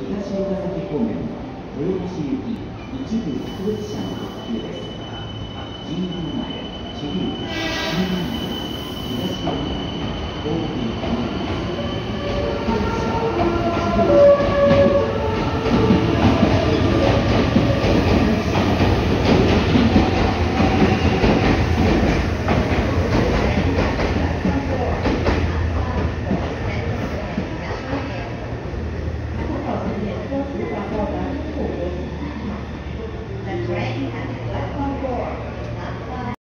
東岡崎方面の豊橋行き一部特別車の特急です。神宮前